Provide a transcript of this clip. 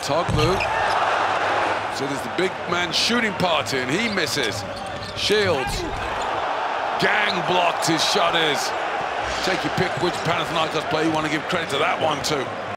Toglu. So there's the big man shooting party, and he misses. Shields. Gang blocked his shot is. Take your pick which Panathinaikos player you want to give credit to that one to.